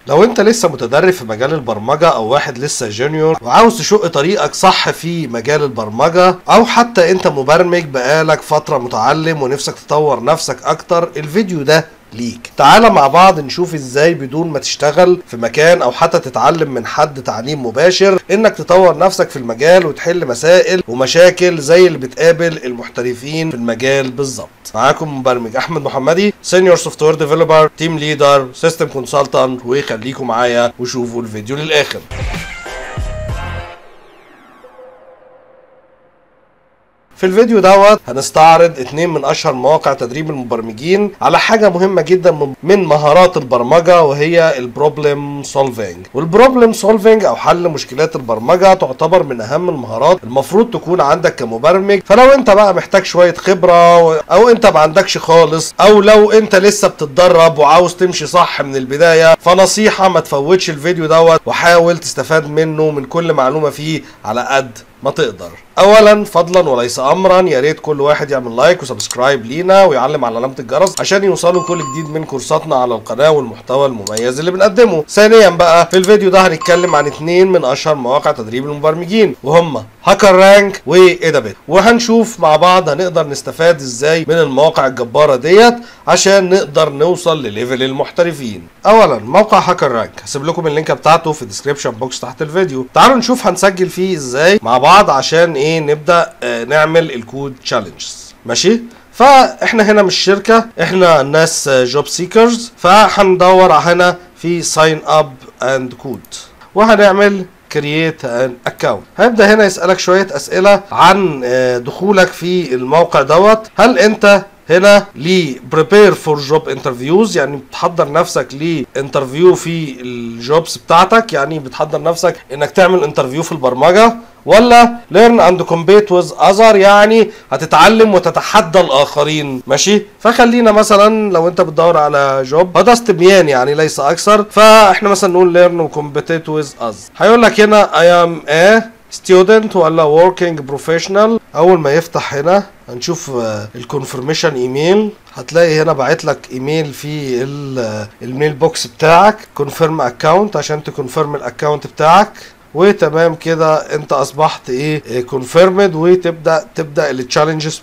لو انت لسه متدرب في مجال البرمجة او واحد لسه جونيور وعاوز تشق طريقك صح في مجال البرمجة، او حتى انت مبرمج بقالك فترة متعلم ونفسك تطور نفسك اكتر، الفيديو ده ليك. تعالى مع بعض نشوف ازاي بدون ما تشتغل في مكان او حتى تتعلم من حد تعليم مباشر انك تطور نفسك في المجال وتحل مسائل ومشاكل زي اللي بتقابل المحترفين في المجال بالظبط. معاكم مبرمج احمد محمدي، سينيور سوفت وير ديفلوبر، تيم ليدر، سيستم كونسلتنت، وخليكم معايا وشوفوا الفيديو للاخر. في الفيديو دوت هنستعرض 2 من اشهر مواقع تدريب المبرمجين على حاجة مهمة جدا من مهارات البرمجة، وهي البروبلم سولفينج. والبروبلم سولفينج او حل مشكلات البرمجة تعتبر من اهم المهارات المفروض تكون عندك كمبرمج. فلو انت بقى محتاج شوية خبرة او انت ما عندكش خالص، او لو انت لسه بتتدرب وعاوز تمشي صح من البداية، فنصيحة ما تفوتش الفيديو دوت وحاول تستفاد منه من كل معلومة فيه على قد ما تقدر. اولا فضلا وليس امرا، يا ريت كل واحد يعمل لايك وسبسكرايب لينا ويعلم على علامه الجرس عشان يوصلوا كل جديد من كورساتنا على القناه والمحتوى المميز اللي بنقدمه. ثانيا بقى في الفيديو ده هنتكلم عن 2 من اشهر مواقع تدريب المبرمجين، وهم هاكر رانك وإيدابيت، وهنشوف مع بعض هنقدر نستفاد ازاي من المواقع الجباره ديت عشان نقدر نوصل لليفل المحترفين. اولا موقع هاكر رانك، هسيب لكم اللينك بتاعته في الديسكريبشن بوكس تحت الفيديو. تعالوا نشوف هنسجل فيه ازاي مع بعض عشان نبدا نعمل الكود تشالنجز. ماشي، فاحنا هنا مش شركه، احنا ناس جوب سيكرز، فهندور هنا في ساين اب اند كود وهنعمل كرييت ان اكونت. هيبدا هنا يسالك شويه اسئله عن دخولك في الموقع دوت. هل انت هنا لي بريبير فور جوب انترفيوز، يعني بتحضر نفسك لانترفيو في الجوبس بتاعتك، يعني بتحضر نفسك انك تعمل انترفيو في البرمجه، ولا learn and compete with other، يعني هتتعلم وتتحدى الاخرين. ماشي، فخلينا مثلا لو انت بتدور على جوب هذا استبيان يعني ليس اكثر، فاحنا مثلا نقول learn and compete with others. هيقول لك هنا I am a student ولا working professional. اول ما يفتح هنا هنشوف الكونفirmation ايميل، هتلاقي هنا باعت لك ايميل في الميل بوكس بتاعك confirm account عشان تكونفيرم الاكونت بتاعك، وتمام كده انت اصبحت كونفيرمد، وتبدا التشالنجز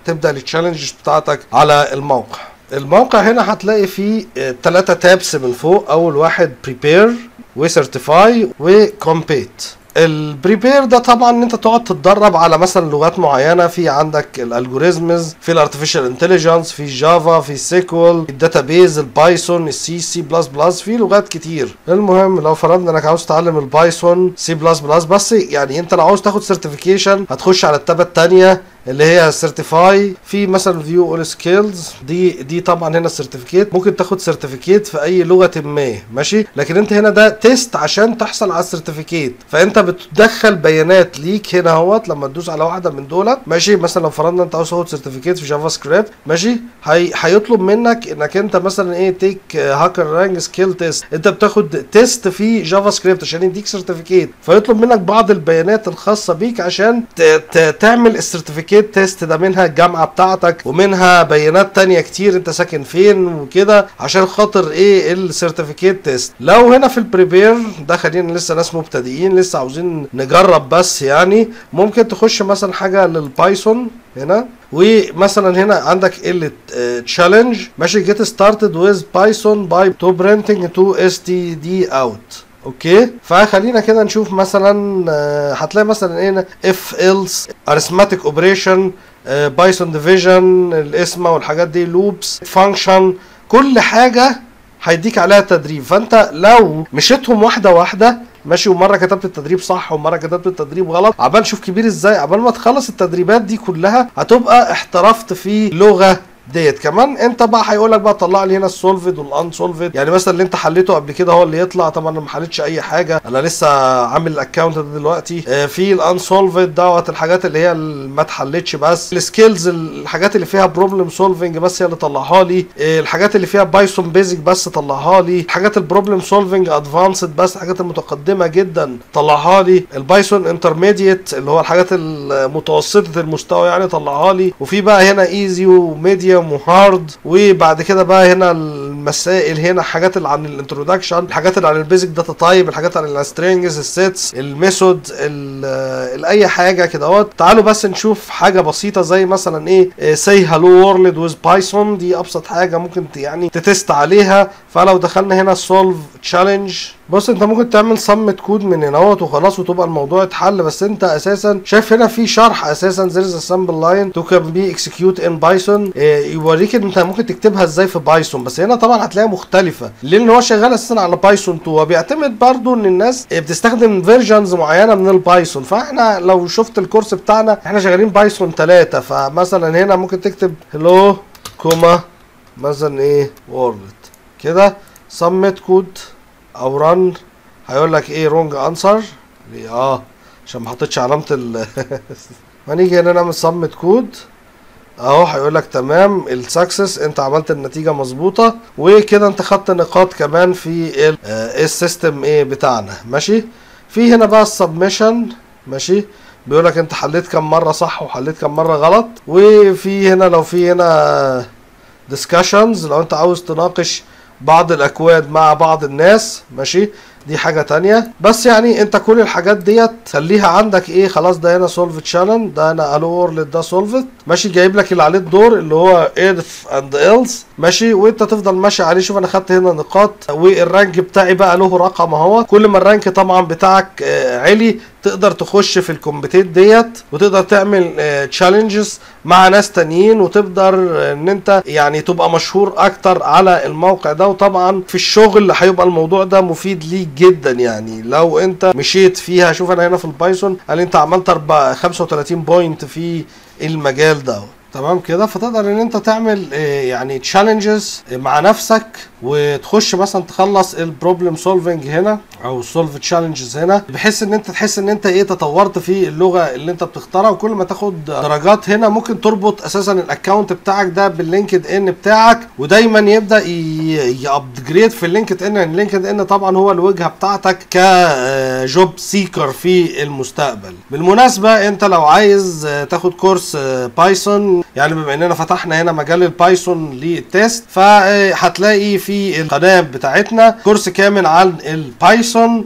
بتاعتك على الموقع. الموقع هنا هتلاقي فيه 3 تابس من فوق. اول واحد بريبير وسيرتيفاي وكومبيت. البريبير ده طبعا ان انت تقعد تتدرب على مثلا لغات معينه، في عندك الالجوريزمز، في الارتفيشال انتليجنس، في الجافا، في السيكوال، الداتابيز، البايثون، السي بلس بلس، في لغات كتير. المهم لو فرضنا انك عاوز تتعلم البايثون سي بلس بلس بس، يعني انت لو عاوز تاخد سيرتيفيكيشن هتخش على التابه الثانيه اللي هي سيرتيفاي، في مثلا فيو اول سكيلز، دي طبعا هنا سيرتيفيكيت، ممكن تاخد سيرتيفيكيت في اي لغه ما. ماشي، لكن انت هنا ده تيست عشان تحصل على السيرتيفيكيت، فانت بتدخل بيانات ليك هنا اهوت لما تدوس على واحده من دولت. ماشي، مثلا لو فرضنا انت عاوز تاخد سيرتيفيكيت في جافا سكريبت، ماشي، هيطلب منك انك انت مثلا تيك هاكر رانك سكيل تيست، انت بتاخد تيست في جافا سكريبت عشان يديك سيرتيفيكيت، فيطلب منك بعض البيانات الخاصه بيك عشان تعمل السيرتيفيكيت تيست ده، منها الجامعه بتاعتك ومنها بيانات تانية كتير، انت ساكن فين وكده، عشان خاطر السيرتيفيكيت تيست. لو هنا في البريبير ده خلينا لسه ناس مبتدئين لسه عاوزين نجرب بس، يعني ممكن تخش مثلا حاجه للبايثون هنا، ومثلا هنا عندك تشالنج. ماشي، get started with Python by to printing to std out. اوكي، فخلينا كده نشوف مثلا هتلاقي مثلا هنا if else arithmetic operation بايثون division القسمه والحاجات دي loops function، كل حاجه هيديك عليها تدريب. فانت لو مشيتهم واحده واحده، ماشي، ومره كتبت التدريب صح ومره كتبت التدريب غلط، عبال شوف كبير ازاي، عبال ما تخلص التدريبات دي كلها هتبقى احترفت في لغه ديت. كمان انت بقى هيقول لك بقى طلع لي هنا السولفد والانسولفد، يعني مثلا اللي انت حليته قبل كده هو اللي يطلع. طبعا انا ما حلتش اي حاجه، انا لسه عامل الاكونت ده دلوقتي. في الانسولفد دوت الحاجات اللي هي ما اتحلتش، بس السكيلز الحاجات اللي فيها بروبلم سولفنج بس هي اللي طلعها لي، الحاجات اللي فيها بايثون بيزك بس طلعها لي، الحاجات البروبلم سولفنج ادفانسد بس الحاجات المتقدمه جدا طلعها لي، البايثون انترميديت اللي هو الحاجات المتوسطه المستوى يعني طلعها لي، وفي بقى هنا ايزي وميديوم وهارد، وبعد كده بقى هنا المسائل هنا، حاجات اللي عن الانترودكشن، الحاجات اللي عن البيزك داتا تايب، الحاجات عن السترينجز، السيتس، الميثود، اي حاجه كده اهوت. تعالوا بس نشوف حاجه بسيطه زي مثلا ايه سي هالو وورلد ويز بايثون. دي ابسط حاجه ممكن يعني تتست عليها. فلو دخلنا هنا سولف تشالنج، بص انت ممكن تعمل سمت كود من هنا اهوت وخلاص وتبقى الموضوع اتحل. بس انت اساسا شايف هنا في شرح اساسا there is a sample line to can be execute in Python، يوريك ان انت ممكن تكتبها ازاي في بايثون. بس هنا طبعا هتلاقيها مختلفه لان هو شغال اساسا على بايثون 2، وبيعتمد برضو ان الناس بتستخدم فيرجنز معينه من البايثون. فاحنا لو شفت الكورس بتاعنا احنا شغالين بايثون 3، فمثلا هنا ممكن تكتب hello كوما مثلا ايه وورلد كده سمت كود او رن، هيقول لك ايه رونج انسر عشان ما حطيتش علامه هنيجي هنا نعمل سمت كود اهو، هيقول لك تمام السكسس، انت عملت النتيجه مظبوطه، وكده انت خدت نقاط كمان في السيستم بتاعنا. ماشي. في هنا بقى السبمشن، ماشي، بيقول لك انت حليت كم مره صح وحليت كم مره غلط. وفي هنا لو في هنا discussions لو انت عاوز تناقش بعض الاكواد مع بعض الناس، ماشي، دي حاجه تانية. بس يعني انت كل الحاجات ديت خليها عندك خلاص. ده هنا سولف تشالنج، ده هنا الو وورلد، ده سولفت، ماشي، جايب لك اللي عليه الدور اللي هو ايرث اند ايلز، ماشي، وانت تفضل ماشي عليه. شوف انا خدت هنا نقاط، والرانك بتاعي بقى له رقم اهو. كل ما الرانك طبعا بتاعك علي تقدر تخش في الكومبيتيت ديت وتقدر تعمل تشالنجز مع ناس تانيين، وتقدر ان انت يعني تبقى مشهور اكتر على الموقع ده. وطبعا في الشغل هيبقى الموضوع ده مفيد ليك جدا يعني لو انت مشيت فيها. شوف انا هنا في البايثون قال انت عملت 35 بوينت في المجال ده، تمام كده. فتقدر ان انت تعمل يعني تشالنجز مع نفسك وتخش مثلا تخلص البروبلم سولفنج هنا او السولف تشالنجز هنا، بحيث ان انت تحس ان انت تطورت في اللغه اللي انت بتختارها. وكل ما تاخد درجات هنا ممكن تربط اساسا الاكونت بتاعك ده باللينكد ان بتاعك، ودايما يبدا يابجريد في اللينكد ان. اللينكد ان طبعا هو الوجهه بتاعتك كجوب سيكر في المستقبل. بالمناسبه انت لو عايز تاخد كورس بايثون، يعني بما اننا فتحنا هنا مجال البايثون للتيست، فهتلاقي في القناه بتاعتنا كورس كامل عن البايثون،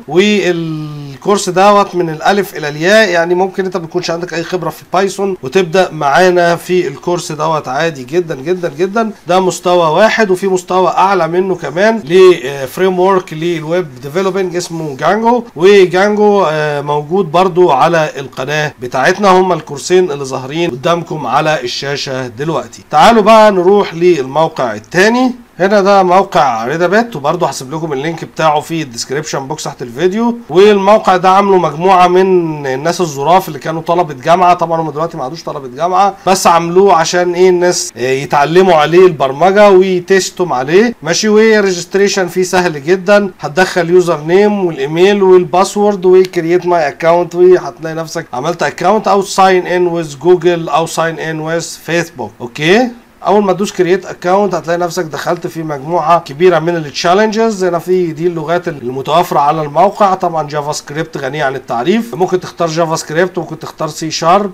والكورس دوت من الالف الى الياء. يعني ممكن انت ما تكونش عندك اي خبره في بايثون وتبدا معانا في الكورس دوت عادي جدا جدا جدا. ده مستوى واحد، وفي مستوى اعلى منه كمان لفريم ورك للويب ديفلوبينج اسمه جانجو، وجانجو موجود برضو على القناه بتاعتنا. هم الكورسين اللي ظاهرين قدامكم على الشاشه دلوقتي. تعالوا بقى نروح للموقع الثاني. هنا ده موقع ريدابت، وبرضه هسيب لكم اللينك بتاعه في الديسكريبشن بوكس تحت الفيديو. والموقع ده عامله مجموعه من الناس الظراف اللي كانوا طلبه جامعه، طبعا هم دلوقتي ما عادوش طلبه جامعه، بس عملوه عشان الناس يتعلموا عليه البرمجه ويتستوا عليه، ماشي. وريجستريشن فيه سهل جدا، هتدخل يوزر نيم والايميل والباسورد وكرييت ماي اكونت، وهتلاقي نفسك عملت اكونت، او ساين ان ويز جوجل او ساين ان ويز فيسبوك. اوكي، اول ما تدوس كرييت اكونت هتلاقي نفسك دخلت في مجموعه كبيره من التشالنجز. هنا في دي اللغات المتوفره على الموقع، طبعا جافا سكريبت غنيه عن التعريف، ممكن تختار جافا سكريبت، ممكن تختار سي شارب،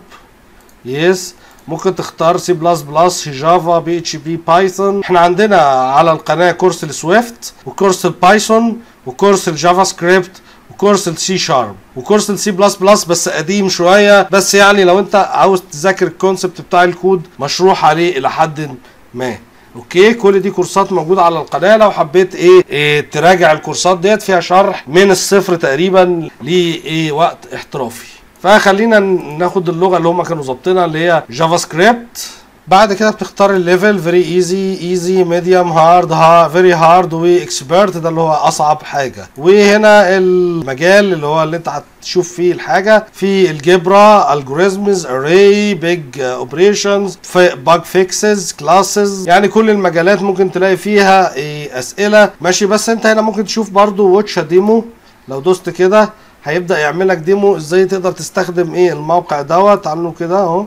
يس، ممكن تختار سي بلس بلس، جافا، بي اتش بي، بايثون. احنا عندنا على القناه كورس السويفت وكورس البايثون وكورس الجافا سكريبت وكورس السي شارب وكورس السي بلس بلس، بس قديم شويه، بس يعني لو انت عاوز تذاكر الكونسبت بتاع الكود مشروح عليه الى حد ما. اوكي، كل دي كورسات موجوده على القناه. لو حبيت تراجع الكورسات ديت فيها شرح من الصفر تقريبا لوقت احترافي. فخلينا ناخد اللغه اللي هم كانوا ظابطينها اللي هي جافا سكريبت. بعد كده بتختار الليفل، فيري ايزي، ميديوم، هارد، فيري هارد، واكسبرت، ده اللي هو اصعب حاجه. وهنا المجال اللي هو اللي انت هتشوف فيه الحاجه، في الجبرا، الجوريزمز، اري، بيج اوبريشنز، باج فيكسز، كلاسز، يعني كل المجالات ممكن تلاقي فيها اسئله، ماشي. بس انت هنا ممكن تشوف برضو واتش ديمو، لو دوست كده هيبدا يعمل لك ديمو ازاي تقدر تستخدم الموقع دوت. تعالوا كده اهو،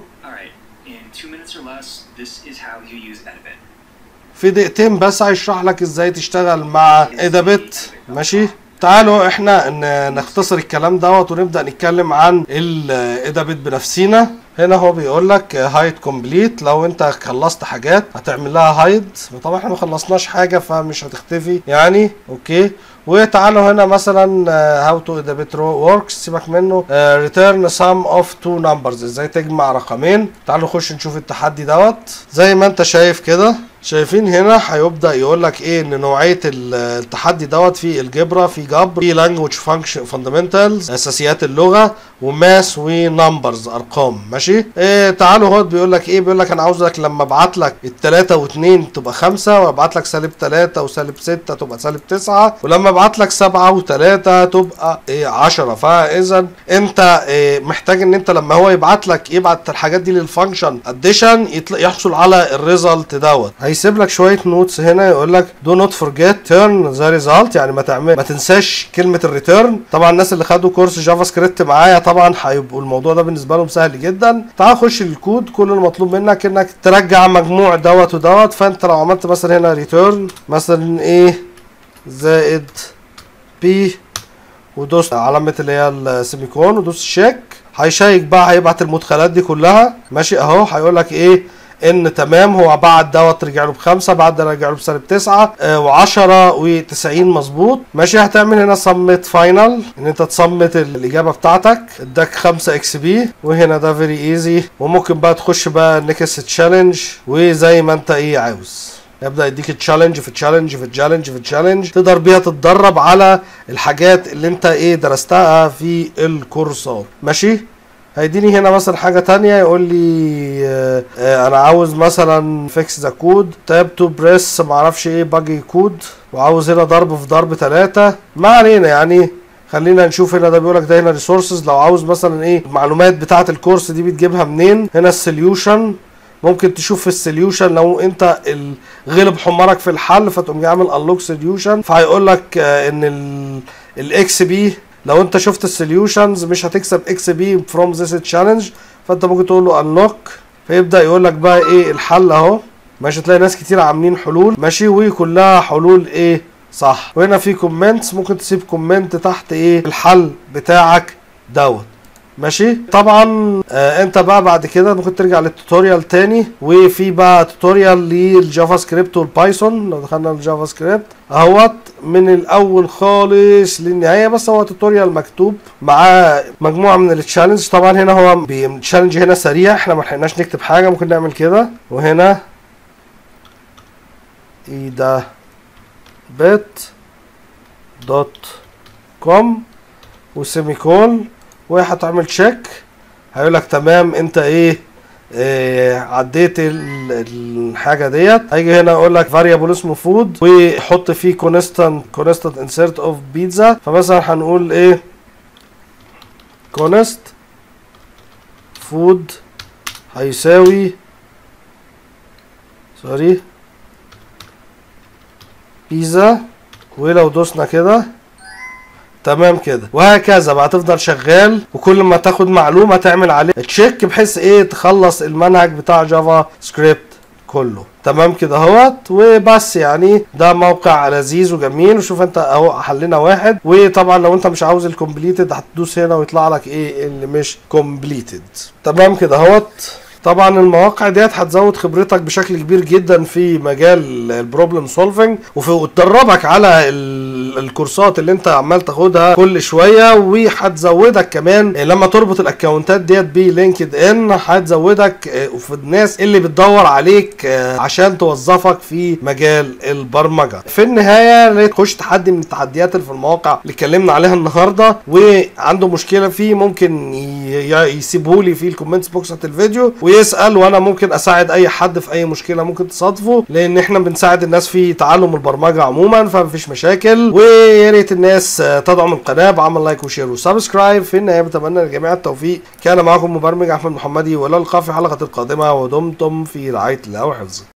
في دقيقتين بس هيشرح لك ازاي تشتغل مع ايدابت، ماشي. تعالوا احنا نختصر الكلام دوت ونبدا نتكلم عن الايدابت بنفسينا. هنا هو بيقول لك هايد كومبليت، لو انت خلصت حاجات هتعمل لها هايد. طبعا احنا ما خلصناش حاجه فمش هتختفي يعني. اوكي، وتعالوا هنا مثلا هاو تو ادابت وركس، سيبك منه. ريتيرن سام اوف تو نمبرز، ازاي تجمع رقمين. تعالوا نخش نشوف التحدي دوت. زي ما انت شايف كده، شايفين هنا هيبدا يقول لك ايه، ان نوعيه التحدي دوت في الجبرا، في جبر، في لانجوج فانكشن فاندمنتالز اساسيات اللغه، وماس ونمبرز ارقام. ماشي. تعالوا هو بيقول لك ايه، بيقول لك انا عاوزك لما ابعت لك التلاتة و2 تبقى 5، وابعت لك -3 و-6 تبقى -9، ولما ابعت لك 7 و3 تبقى 10. فاذا انت محتاج ان انت لما هو يبعت الحاجات دي للفانكشن اديشن يحصل على الريزلت دوت. هيسيب لك شويه نوتس هنا، يقول لك دو نوت فورجيت تيرن ذا ريزلت، يعني ما تنساش كلمه الريتيرن. طبعا الناس اللي خدوا كورس جافا سكريبت معايا طبعا هيبقوا الموضوع ده بالنسبه لهم سهل جدا. تعال خش الكود، كل المطلوب منك انك ترجع مجموع دوت ودوت. فانت لو عملت مثلا هنا ريتيرن مثلا ايه زائد بي، ودوس علامه اللي هي السيميكون ودوس شيك، هيشيك بقى، هيبعت المدخلات دي كلها. ماشي اهو، هيقول لك ايه ان تمام، هو بعد دوت رجع له ب5، بعد ده رجع له ب9 و10 و90 مظبوط. ماشي. هتعمل هنا سمت فاينل، ان انت تصمت الاجابه بتاعتك، اداك 5 اكس بي، وهنا ده فيري ايزي. وممكن بقى تخش بقى نيكست تشالنج، وزي ما انت ايه عاوز يبدا يديك تشالنج في تشالنج في تشالنج في تشالنج، تقدر بيها تتدرب على الحاجات اللي انت ايه درستها في الكورسات. ماشي. هيديني هنا مثلا حاجة تانية، يقول لي انا عاوز مثلا فيكس ذا كود، تاب تو بريس معرفش ايه باجي كود، وعاوز هنا ضرب في ضرب 3. ما علينا يعني. خلينا نشوف هنا، ده بيقول لك ده هنا ريسورسز، لو عاوز مثلا ايه المعلومات بتاعة الكورس دي بتجيبها منين. هنا السوليوشن، ممكن تشوف في السوليوشن لو انت غلب حمارك في الحل فتقوم عامل انلوك سوليوشن، فهيقول لك ان الاكس بي لو انت شفت السوليوشنز مش هتكسب اكس بي فروم ذيس تشالنج، فانت ممكن تقول له انلوك، فيبدا يقول لك بقى ايه الحل اهو. ماشي. تلاقي ناس كتير عاملين حلول، ماشي، وكلها حلول ايه صح. وهنا في كومنتس، ممكن تسيب كومنت تحت ايه الحل بتاعك دوت. ماشي. طبعا انت بقى بعد كده ممكن ترجع للتوتوريال تاني، وفي بقى توتوريال للجافا سكريبت والبايثون. لو دخلنا الجافا سكريبت اهوت من الاول خالص للنهايه، بس هو توتوريال مكتوب مع مجموعه من التشالنج. طبعا هنا هو التشالنج هنا سريع، احنا ما لحقناش نكتب حاجه، ممكن نعمل كده، وهنا ايه ده بت دوت كوم وسيميكول، وهتعمل تشيك، هيقول لك تمام انت ايه عديت الحاجه ديت. هيجي هنا يقول لك فاريبل اسمه فود، ويحط فيه كونستانت انسيرت اوف بيتزا. فمثلا هنقول ايه كونست فود هيساوي بيتزا، ولو دوسنا كده تمام كده، وهكذا بقى تفضل شغال، وكل ما تاخد معلومه تعمل عليه تشيك بحيث ايه تخلص المنهج بتاع جافا سكريبت كله. تمام كده اهوت وبس. يعني ده موقع لذيذ وجميل. وشوف انت اهو حلنا واحد، وطبعا لو انت مش عاوز الكومبليتد هتدوس هنا ويطلع لك ايه اللي مش كومبليتد. تمام كده اهوت. طبعا المواقع ديت هتزود خبرتك بشكل كبير جدا في مجال البروبلم سولفنج، وتدربك على الكورسات اللي انت عمال تاخدها كل شويه، وهتزودك كمان لما تربط الاكونتات ديت بلينكد ان، هتزودك في الناس اللي بتدور عليك عشان توظفك في مجال البرمجه. في النهايه تخش تحدي من التحديات اللي في المواقع اللي اتكلمنا عليها النهارده، وعنده مشكله فيه ممكن يسيبهولي في الكومنتس بوكس تحت الفيديو ويسأل، وانا ممكن اساعد اي حد في اي مشكله ممكن تصادفه، لان احنا بنساعد الناس في تعلم البرمجه عموما، فمفيش مشاكل. ويا ريت الناس تدعم القناه بعمل لايك وشير وسبسكرايب. في النهايه بتمنى للجميع التوفيق. كان معكم مبرمج احمد محمدي، والى اللقاء في الحلقه القادمه، ودمتم في رعايه الله وحفظه.